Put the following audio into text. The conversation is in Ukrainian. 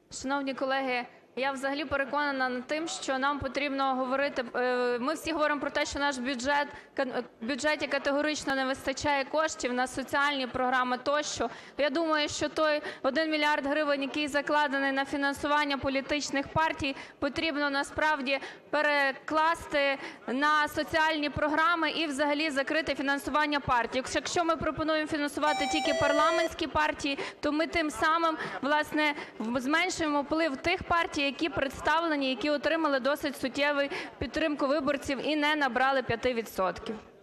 Шановні колеги, я взагалі переконана над тим, що нам потрібно говорити, ми всі говоримо про те, що наш бюджеті категорично не вистачає коштів на соціальні програми тощо. Я думаю, що той 1 мільярд гривень, який закладений на фінансування політичних партій, потрібно насправді перекласти на соціальні програми і взагалі закрити фінансування партій. Якщо ми пропонуємо фінансувати тільки парламентські партії, то ми тим самим, власне, зменшуємо вплив тих партій, які представлені, які отримали досить суттєву підтримку виборців і не набрали 5%.